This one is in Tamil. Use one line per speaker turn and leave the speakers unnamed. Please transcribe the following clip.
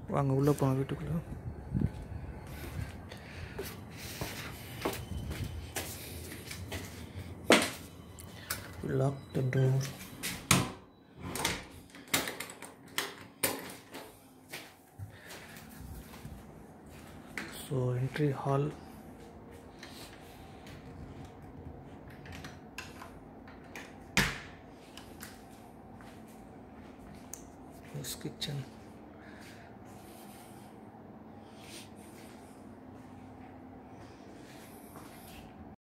வாங்க உள்ளே போங்க வீட்டுக்குள்ளே. Lock the door. So entry hall. This kitchen.